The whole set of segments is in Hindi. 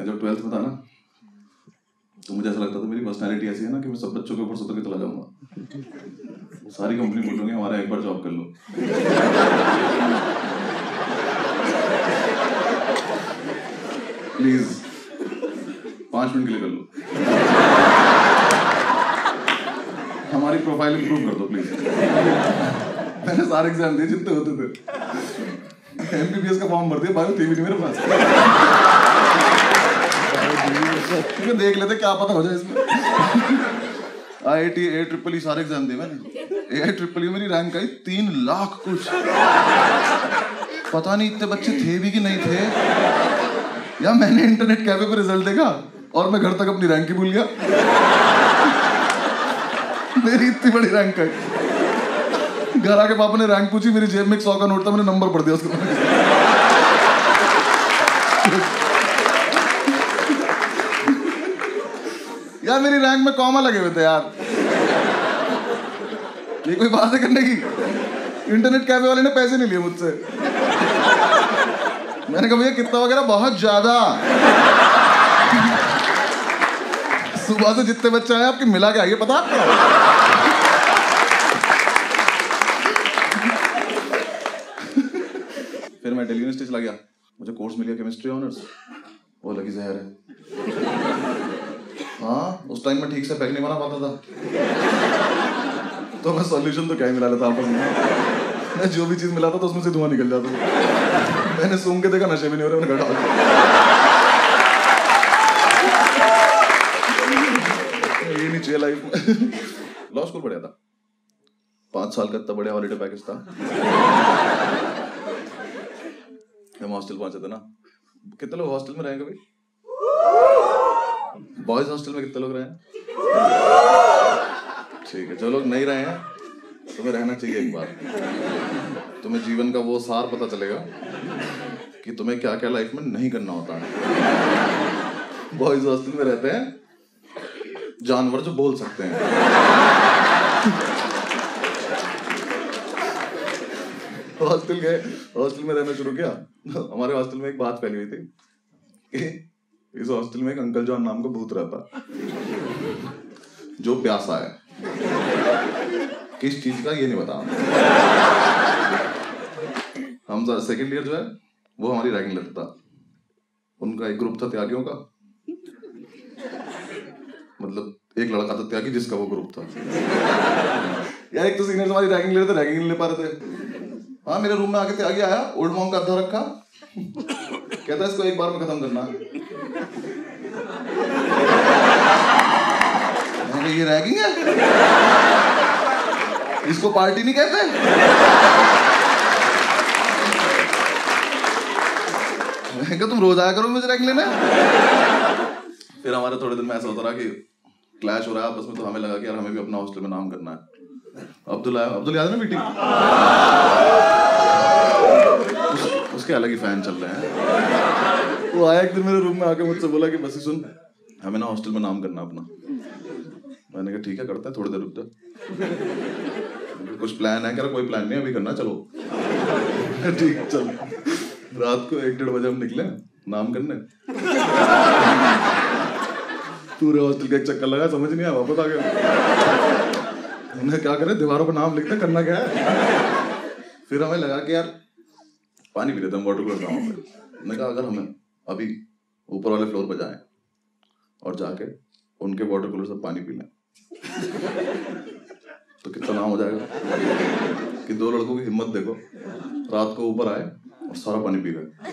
मैं जब 12th में था ना, तो मुझे ऐसा लगता था मेरी पर्सनैलिटी ऐसी है ना कि मैं सब बच्चों के ऊपर सुतर के चला जाऊंगा। सारी कंपनी बोलूंगी हमारा एक बार जॉब कर लो। प्लीज 5 मिनट के लिए कर लो, हमारी प्रोफाइल इंप्रूव कर दो प्लीज। मैंने सारे एग्जाम दिए जितने होते थे, एमबीबीएस का फॉर्म भर दिया, बायो थी भी नहीं मेरे पास। देख लेते क्या पता हो जाए इसमें। IIT AIEEE सारे एग्जाम दिए मैंने। AIEEE मेरी रैंक आई 3 लाख कुछ। पता नहीं इतने बच्चे थे भी कि नहीं थे। या मैंने इंटरनेट कैफे पे रिजल्ट देखा और मैं घर तक अपनी रैंक ही भूल गया। मेरी इतनी बड़ी रैंक आई। घर आके पापा ने रैंक पूछी, मेरी जेब में 100 का नोट था, मैंने नंबर पढ़ दिया उसको। यार मेरी रैंक में कॉमा लगे हुए थे यार। ये कोई बात है करने की? इंटरनेट कैफे वाले ने पैसे नहीं लिए मुझसे। मैंने कहा भैया कितना वगैरह? बहुत ज्यादा। सुबह से जितने बच्चे आए आपके मिला के आइए, पता आपको? फिर मैं दिल्ली यूनिवर्सिटी चला गया, मुझे कोर्स मिल गया केमिस्ट्री ऑनर्स। वो लगी जहर है। हाँ, उस टाइम में ठीक से पैक नहीं बना पाता था, तो मैं सॉल्यूशन तो क्या ही मिला लेता आपस में। मैं जो भी चीज मिलाता था उसमें से धुआं निकल जाता था। मैंने सूंघ के देखा नशे में नहीं हो रहे, मैंने घटा ये नहीं चाहिए लाइफ में। लॉ स्कूल पढ़ा था, 5 साल का इतना बढ़िया हॉलीडे पैकेज था। हम हॉस्टल पहुंचे थे ना। कितने लोग हॉस्टल में रहे कभी? बॉयज हॉस्टल में कितने लोग रहे हैं? ठीक है, जो लोग नहीं रहे हैं तुम्हें रहना चाहिए एक बार। तुम्हें जीवन का वो सार पता चलेगा कि तुम्हें क्या क्या लाइफ में नहीं करना होता है। बॉयज हॉस्टल में रहते हैं जानवर जो बोल सकते हैं। हॉस्टल में रहना शुरू किया। हमारे हॉस्टल में एक बात फैली हुई थी कि इस हॉस्टल में एक अंकल जॉन नाम का भूत रहता, जो प्यासा है। किस चीज का ये नहीं बता। हम सेकंड ईयर जो है वो हमारी रैगिंग लेता था। उनका एक ग्रुप था त्यागियों का, मतलब एक लड़का था त्यागी जिसका वो ग्रुप था। यार एक तो सीनियर्स हमारी रैगिंग ले रहे थे, रैगिंग नहीं ले पा रहे थे। हाँ, मेरे रूम में आके त्यागी आया, ओल्ड मॉन्क का अद्धा रखा, कहता है इसको एक बार में खत्म करना है। ये रैगिंग है, इसको पार्टी नहीं कहते। मैं कहा तुम रोज आया करो मुझे रैगिंग लेने। फिर हमारे थोड़े दिन में ऐसा होता रहा कि क्लैश हो रहा है आपस में, तो हमें लगा कि यार हमें भी अपना हॉस्टल में नाम करना है। अब्दुल याद है ना मीटिंग? उसके अलग ही फैन चल रहे हैं। वो आया एक दिन मेरे रूम में आके मुझसे बोला कि बस सुन, हमें ना हॉस्टल में नाम करना अपना। मैंने कहा ठीक है करते हैं, थोड़ी देर रुक जा। कुछ प्लान है? कह रहा कोई प्लान नहीं, अभी करना, चलो। ठीक चल। रात को 1-1:30 बजे हम निकले नाम करने। पूरे हॉस्टल का एक चक्कर लगा, समझ नहीं आया, वापस आ गया। हमने क्या करे, दीवारों पर नाम लिखते, करना क्या है। फिर हमें लगा कि यार पानी पी लेते हम वाटर कूलर गाँव पे। मैंने कहा अगर हमें अभी ऊपर वाले फ्लोर पर जाएं और जाके उनके वाटर कूलर से पानी पी लें तो कितना नाम हो जाएगा कि 2 लड़कों की हिम्मत देखो, रात को ऊपर आए और सारा पानी पी गए।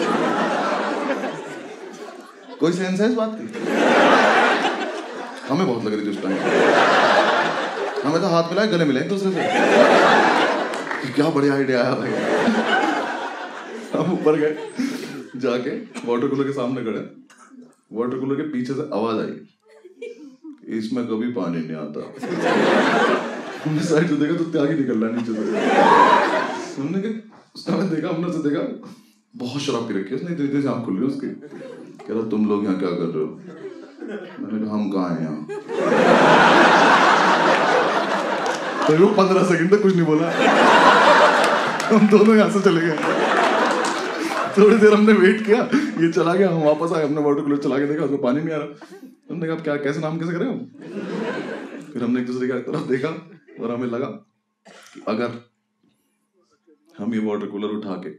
कोई सेंस है इस बात की? हमें बहुत लग रही थी उस टाइम। हमें तो हाथ मिलाए, गले मिले एक दूसरे से। क्या बढ़िया आइडिया आया भाई। हम ऊपर गए, जाके वाटर कूलर के सामने खड़े। वाटर कूलर के पीछे से आवाज आई, इसमें कभी पानी नहीं आता। हमने साइड से देखा तो त्यागी निकल रहा नीचे से। हमने देखा, हमने से देखा बहुत शराब पी रखी है उसने, धीरे धीरे आँख खुल रही है उसकी। कह रहा तुम लोग यहाँ क्या कर रहे हो? मैंने कहा हम कहाँ हैं यहाँ। तो वो 15 सेकंड तक कुछ नहीं बोला। हम दोनों यहाँ से चले गए। थोड़ी देर हमने वेट किया, ये चला गया, हम वापस आए, हमने वाटर कूलर चला के देखा, उसमें पानी नहीं आ रहा। हमने कहा क्या कैसे नाम कैसे करें हम? फिर हमने एक दूसरे की तरफ देखा और हमें लगा कि अगर हम ये वाटर कूलर उठा के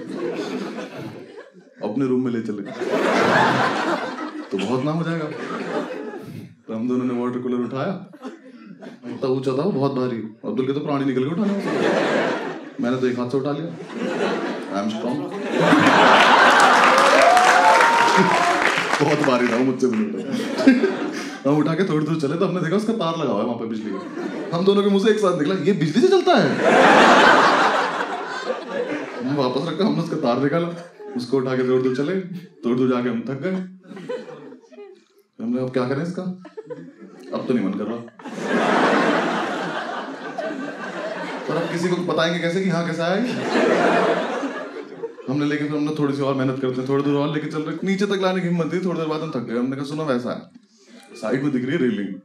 अपने रूम में ले चले तो बहुत नाम हो जाएगा। तो हम दोनों ने वाटर कूलर उठाया, इतना ऊंचा था वो, बहुत भारी। अब्दुल के तो प्राणी निकल के उठाने में, मैंने तो एक हाथ से उठा लिया। I am strong. बहुत भारी था वो, मुझसे भी उठा। हम उठा के थोड़ी दूर चले तो हमने देखा उसका तार लगा हुआ है वहां पे बिजली का। हम दोनों के मुंह से एक साथ निकला, ये बिजली से चलता है। हम वापस रखा, हमने उसका तार निकाला, उसको उठा के थोड़ी दूर चले, थोड़ी दूर जाके हम थक गए। हमने अब क्या करें इसका, अब तो नहीं मन कर रहा, पर अब किसी को बताएंगे कैसे कि हाँ कैसा है। हमने लेके फिर हमने थोड़ी सी और मेहनत करते हैं, थोड़ी दूर और लेके चल रहे, नीचे तक लाने की हिम्मत थी, थोड़ी देर बाद हम थक गए। हमने कहा सुनो वैसा है, साइड में दिख रही है रेलिंग।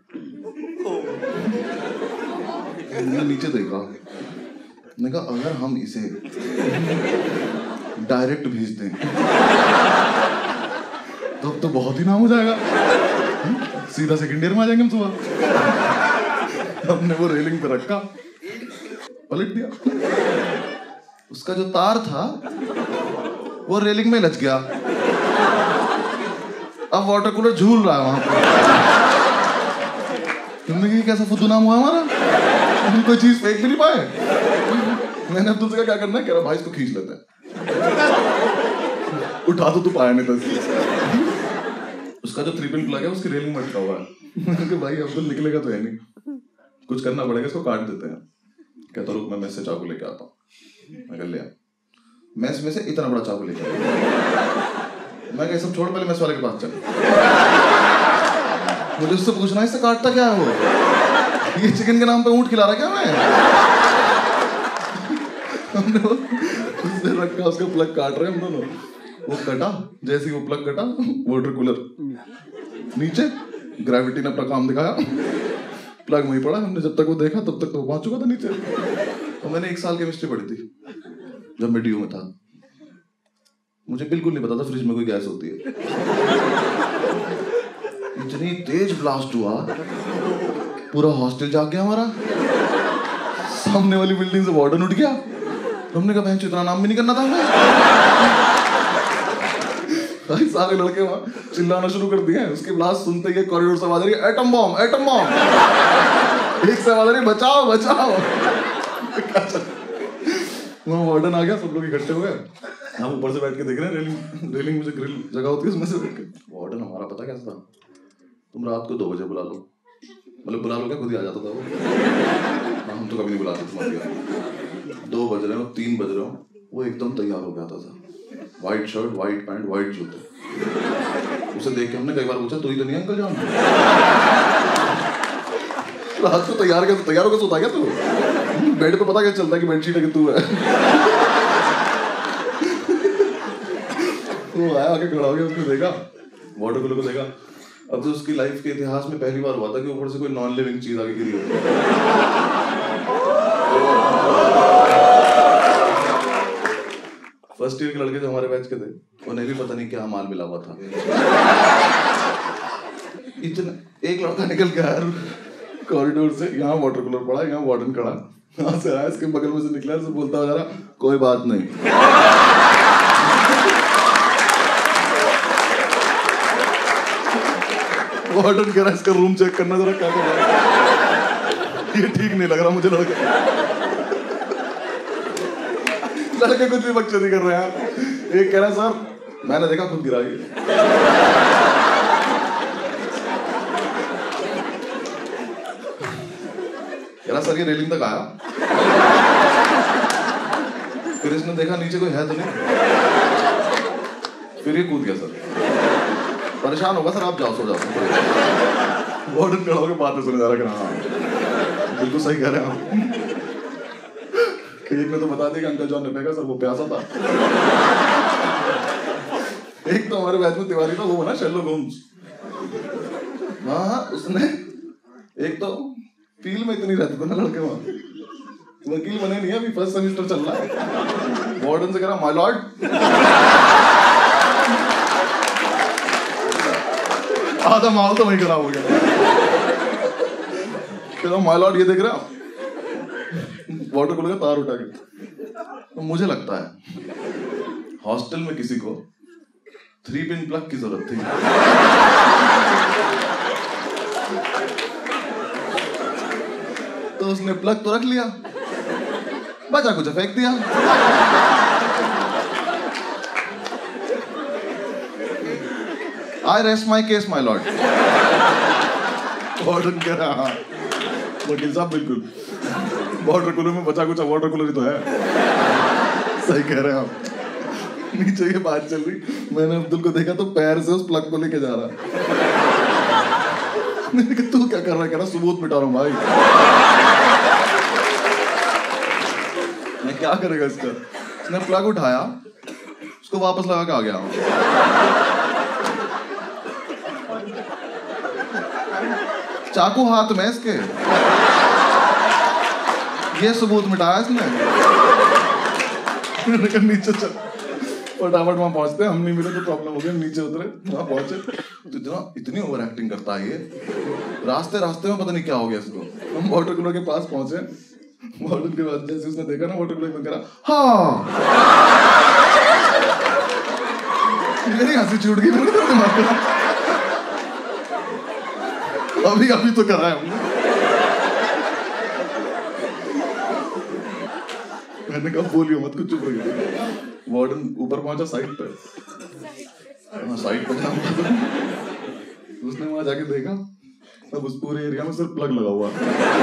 हमने नीचे देखा, मैंने कहा अगर हम इसे डायरेक्ट भेज दें तो अब तो बहुत ही नाम हो जाएगा, सीधा सेकंड ईयर में आ जाएंगे हम सुबह। हमने वो रेलिंग पे रखा, पलट दिया, उसका जो तार था वो रेलिंग में लच गया। अब वाटर कूलर झूल रहा है वहां पर। तुमने कहा कैसा फुद्दू नाम हुआ हमारा, हम कोई चीज फेंक भी नहीं पाए। मैंने अब्दुल से कहा क्या करना है, कह रहा भाई इसको खींच लेते हैं। उठा तो तू पाया नहीं था, उसका जो 3 पिन प्लग है उसकी रेलिंग में अटका हुआ है। मैंने कहा भाई अब्दुल निकलेगा तो है नहीं, कुछ करना पड़ेगा, इसको काट देते हैं। कहता रुक मैं मेस से चाकू लेके आता हूँ। मैं ले आ, मेस में से इतना बड़ा चाकू लेके आया। मैं कहा सब छोड़, पहले मेस वाले के पास चल, मुझे उससे पूछना इससे काटता क्या है वो, ये चिकन के नाम पे ऊंट खिला रहा क्या मैं। हमने उससे रखा, उसका प्लग काट रहे हम दोनों, वो कटा, जैसे वो प्लग कटा वाटर कूलर नीचे, ग्रेविटी ने अपना काम दिखाया, प्लग वहीं पड़ा। हमने जब तक वो देखा तब तक तो पहुंच चुका था नीचे। तो मैंने 1 साल केमिस्ट्री पढ़ी थी जब मैं DU में था, मुझे बिल्कुल नहीं पता था फ्रिज में कोई गैस होती है। इतनी तेज ब्लास्ट हुआ, पूरा हॉस्टल जाग गया हमारा, सामने वाली बिल्डिंग से वार्डन उठ गया। हमने कहा बहन इतना नाम भी नहीं करना था हमें। सारे लड़के वहां चिल्लाना शुरू कर दिए। उसकी ब्लास्ट सुनते ही कॉरिडोर से आवाज आ रही है एटम बॉम्ब एटम बॉम्ब, एक से आवाज आ रही बचाओ बचाओ। वहां वार्डन आ गया, सब लोग इकट्ठे हो गए, हम ऊपर से बैठ के देख रहे हैं, रेलिंग में जो ग्रिल जगह होती है उसमें से बैठ के। वार्डन हमारा पता कैसा था, तुम रात को 2 बजे बुला लो, मतलब बुला लो क्या, खुद ही आ जाता था वो। हम तो कभी नहीं बुलाते तुम्हारे, 2 बज रहे हो 3 बज रहे हो, वो एकदम तैयार हो जाता था, white shirt white pant white जूते। उसे देख के हमने कई बार पूछा तू ही तो नहीं अंकल जान, रात को तैयार होकर सोता क्या तू, बेड पे पता क्या चलता है कि बेडशीट है कि तू है। वो आया आके खड़ा हो गया, उसने देखा वाटर कूलर को देखा। अब तो उसकी लाइफ के इतिहास में पहली बार हुआ था कि ऊपर से कोई नॉन लिविंग चीज आगे गिरी हो। फर्स्ट ईयर के लड़के जो हमारे बैच के थे, उन्हें भी पता नहीं क्या माल मिला हुआ था। इतना एक लड़का निकल के आया कॉरिडोर से, यहाँ वाटर कूलर पड़ा, यहाँ वार्डन खड़ा, यहाँ से आया, इसके बगल में से निकला, से बोलता हुआ जा रहा कोई बात नहीं। वार्डन कह रहा इसका रूम चेक करना जरा, क्या कर रहा है, ये ठीक नहीं लग रहा मुझे। लड़के कुछ भी बकचोदी कर रहे हैं। एक कह रहा सर मैंने देखा खुद गिरा ये। कह रहा सर ये रेलिंग तक आया, फिर इसने देखा नीचे कोई है तो नहीं, फिर ये कूद गया। सर परेशान होगा सर, आप जाओ सो जाओ। वार्डन खड़ा होकर बातें सुने जा रहा है, हाँ बिल्कुल सही कह रहे हैं आप। एक ने तो बता दिया कि अंकल जॉन ने फेंका, सर वो प्यासा था। एक तो हमारे बैच में तिवारी था, वो बना शेरलॉक होम्स। हाँ उसने एक तो फील्ड में इतनी रहते थे ना लड़के, वहां वकील बने नहीं है, अभी फर्स्ट सेमेस्टर चल रहा है। वार्डन से कह रहा माय लॉर्ड आधा माल तो वही खराब हो गया। कह रहा माय लॉर्ड ये देख रहे आप, वाटर कूलर का तार उठा के। तो मुझे लगता है हॉस्टल में किसी को 3 पिन प्लग की जरूरत थी। तो उसने प्लग तो रख लिया, बचा कुछ फेंक दिया। I rest my case my lord. Warden कह रहा हाँ वकील साहब बिल्कुल, वाटर कूलर में बचा कुछ वाटर कूलर ही तो है। सही कह रहे हैं आप। नीचे ये बात चल रही, मैंने अब्दुल को देखा तो पैर से उस प्लग को लेके जा रहा। मैंने कहा तू क्या कर रहा है? कह रहा सबूत मिटा रहा हूं भाई। मैं क्या करेगा इसका? उसने प्लग उठाया, उसको वापस लगा के आ गया। चाकू हाथ में इसके, ये सबूत मिटाया इसने। नीचे चल, फटाफट वहां पहुंचते, हम नहीं मिले तो प्रॉब्लम हो गई। नीचे उतरे, वहां पहुंचे तो इतनी ओवर एक्टिंग करता है ये। रास्ते में पता नहीं क्या हो गया इसको। हम वाटर कूलर के पास पहुंचे, वाटर के बाद जैसे उसने देखा ना वाटर कूलर में, करा हाँ। मेरी हंसी छूट गई। मैंने दिमाग में अभी तो करा है हमने। मैंने कहा बोलियो मत, कुछ चुप रहिए। वार्डन ऊपर पहुंचा साइड पे, साइड पे जाऊंगा। उसने वहां जाके देखा, अब उस पूरे एरिया में सिर्फ प्लग लगा हुआ।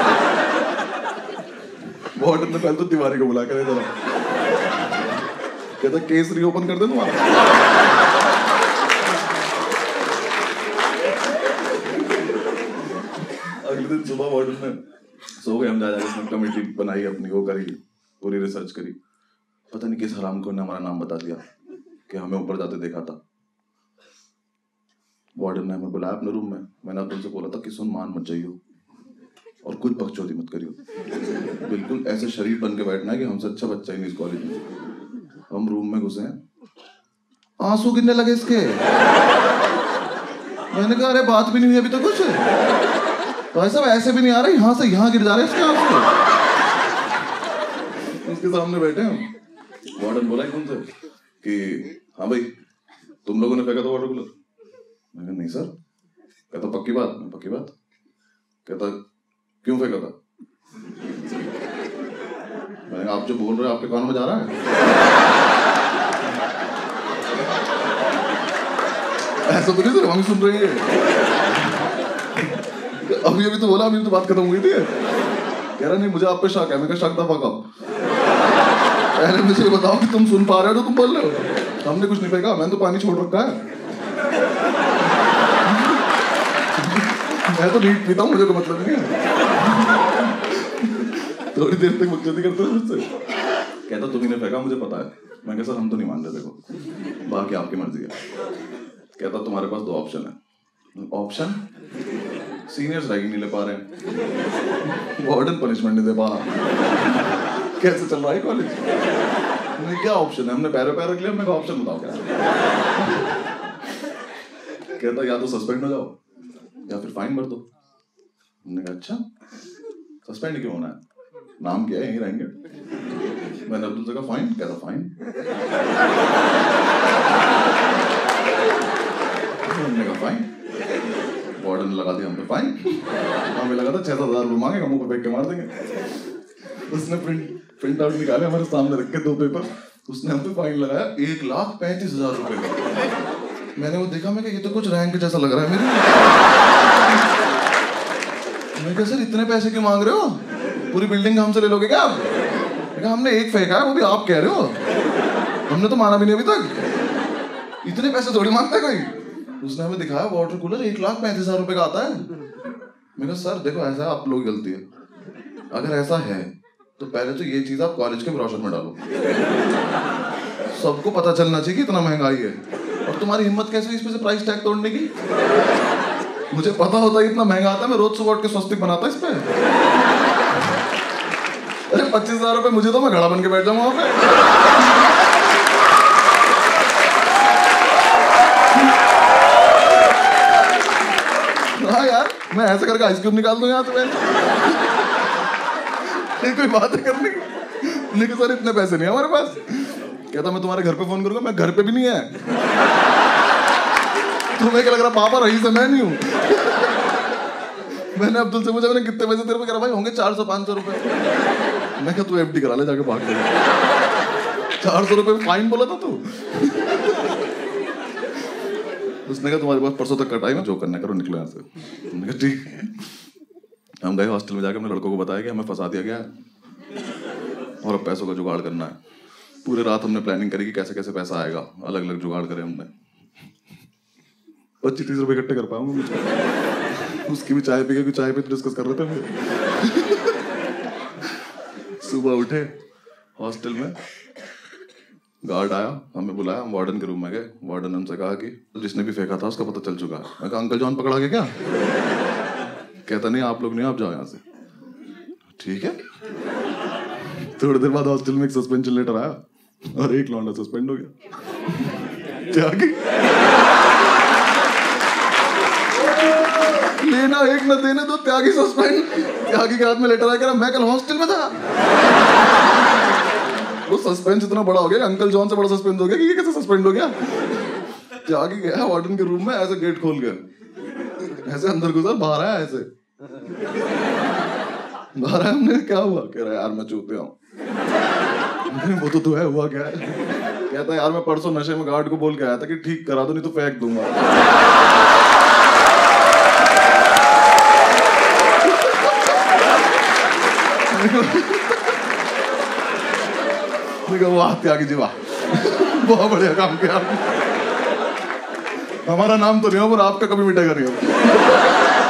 वार्डन ने पहले तो तिवारी को बुला कर इधर, कहता केस रीओपन कर दे तुम्हारा। अगले दिन सुबह वार्डन ने सो गए हम, जा जाकर उसने कमेटी बनाई अपनी, वो करी, पूरी रिसर्च करी। पता नहीं किस हराम को ने हमारा नाम बता दिया कि हमें ऊपर जाते देखा था। वार्डन ने हमें बुलाया अपने रूम में। मैंने अब्दुल से बोला था कि सुन, मान मत जाइयो और कुछ बकचोदी मत करियो, बिल्कुल ऐसे शरीफ बन के बैठना है कि हमसे अच्छा बच्चा ही नहीं इस कॉलेज में। हम रूम में घुसे, आंसू गिरने लगे इसके। मैंने कहा अरे बात भी नहीं हुई अभी तो कुछ, भाई साहब ऐसे भी नहीं आ रहे, यहाँ से यहाँ गिर जा रहे इसके आंसू। उसके सामने बैठे हम। वार्डन बोला एकदम से कि हाँ भाई तुम लोगों ने फेंका था वाटर कूलर? मैंने कहा नहीं सर। कहता पक्की बात? मैं पक्की बात। कहता क्यों फेंका था? मैंने कहा आप जो बोल रहे हो आपके कानों में जा रहा है? ऐसा तो नहीं सर, हम सुन रहे हैं। अभी तो बोला, अभी तो बात खत्म हुई थी। कह रहा नहीं मुझे आप पे शक है। मैं कहा शक दफा कब? पहले मुझे बताओ कि तुम सुन पा रहे हो तो तुम बोल रहे हो। हमने कुछ नहीं फेंका, मैंने तो पानी छोड़ रखा है। मैं तो नीट पीता हूँ, मुझे कोई मतलब नहीं है। थोड़ी देर तक बकचोदी करते हो मुझसे। कहता तुम ही ने फेंका, मुझे पता है। मैं कहा सर हम तो नहीं मान रहे, देखो बाकी आपकी मर्जी है। कहता तुम्हारे पास 2 ऑप्शन है। ऑप्शन? सीनियर्स रैगिंग नहीं ले पा रहे हैं, वार्डन पनिशमेंट नहीं दे पा रहा, कैसे चल रहा है कॉलेज? क्या ऑप्शन है? हमने पैर रख लिया। मैं ऑप्शन बताओ क्या? कहता या तो सस्पेंड हो जाओ या फिर फाइन भर दो। हमने कहा अच्छा सस्पेंड क्यों होना है, नाम क्या है, यहीं रहेंगे। मैंने अब्दुल से कहा फाइन? कहता फाइन। हमने कहा फाइन। वार्डन लगा दिया हम पे फाइन। हमें लगा था 6-7 हज़ार रुपये मांगेगा, मुंह पे फेंक के मार देंगे। उसने प्रिंट आउट निकाले, हमारे सामने रख के 2 पेपर। उसने हम पे फाइन लगाया 1,35,000 रुपए का। मैंने वो देखा, मैं कहा ये तो कुछ रैंक जैसा लग रहा है मेरे। मैं कहा सर इतने पैसे क्यों मांग रहे हो, पूरी बिल्डिंग हमसे ले लोगे क्या आप? मैं कहा हमने 1 फेंका है, वो भी आप कह रहे हो, हमने तो माना भी नहीं अभी तक, इतने पैसे थोड़ी मांगता कोई। उसने हमें दिखाया वाटर कूलर 1,35,000 रुपए का आता है। मैं कहा सर देखो ऐसा है, आप लोग गलती है, अगर ऐसा है तो पहले तो ये चीज आप कॉलेज के ब्रोशर में डालो, सबको पता चलना चाहिए कि इतना महंगाई है। और तुम्हारी हिम्मत कैसे हुई इस पे से प्राइस टैग तोड़ने की? मुझे पता होता है इतना महंगा आता है, मैं रोज सुबह उठ के स्वस्तिक बनाता इस पे। अरे 25,000 रुपए मुझे तो, मैं घड़ा बन के बैठ जाऊंगा वहां पे। मैं ऐसे करके आइसक्रीम निकाल दूं यहाँ से। ये कोई बात है करने की? नहीं सर इतने पैसे नहीं है हमारे पास। कहता मैं तुम्हारे घर पे फोन करूंगा। मैं घर पे भी नहीं है। तुम्हें क्या लग रहा पापा रही से मैं नहीं हूँ। मैंने अब्दुल से पूछा मैंने कितने पैसे तेरे पे करा? भाई होंगे 400-500 रुपए। मैं क्या तू एफडी करा ले जाके भाग के। 400 रुपए फाइन बोला था तू। उसने कहा तुम्हारे पास परसों तक का टाइम है, जो करना करो, निकलो यहाँ से। मैंने कहा ठीक। हम गए हॉस्टल में, जाकर अपने लड़कों को बताया कि हमें फंसा दिया गया है और अब पैसों का जुगाड़ करना है। पूरे रात हमने प्लानिंग करी कि कैसे कैसे पैसा आएगा, अलग अलग जुगाड़ करे हमने। 25-30 रुपए इकट्ठे कर पाऊंगा मुझे। उसकी भी चाय पी के, चाय पे डिस्कस कर रहे थे हम। सुबह उठे, हॉस्टल में गार्ड आया, हमें बुलाया, हम वार्डन के रूम में गए। वार्डन ने हमसे कहा कि जिसने भी फेंका था उसका पता चल चुका है। मैं कहा अंकल जॉन पकड़ा गया क्या? कहता नहीं आप लोग नहीं, आप जाओ यहाँ से। ठीक है। थोड़ी देर बाद हॉस्टल में एक सस्पेंशन लेटर आया और एक लौंडा सस्पेंड हो गया। त्यागी लेना एक न देने दो, त्यागी सस्पेंड। त्यागी के हाथ में लेटर आया, मैं कल हॉस्टल में था। वो सस्पेंस इतना बड़ा हो गया, अंकल जॉन से बड़ा सस्पेंस हो गया कि ये कैसे सस्पेंड हो गया। त्यागी गया वार्डन के रूम में, ऐसे गेट खोल के ऐसे अंदर घुसा, बाहर आया ऐसे। बाहर आया, हमने क्या हुआ? कह रहा यार मैं चूतिया हूँ। वो तो है, हुआ क्या है? कहता यार मैं परसों नशे में गार्ड को बोल के आया था कि ठीक करा दो नहीं तो फेंक दूंगा। वाह त्यागी जी वाह, बहुत बढ़िया काम किया। हमारा नाम तो नहीं हो पर आपका कभी मिटेगा नहीं हो।